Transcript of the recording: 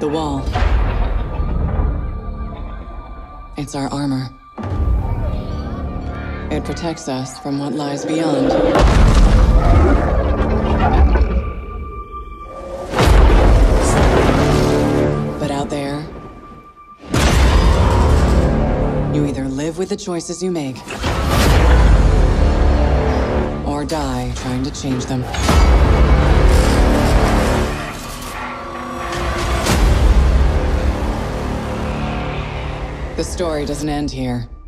The wall. It's our armor. It protects us from what lies beyond. But out there, you either live with the choices you make, or die trying to change them. The story doesn't end here.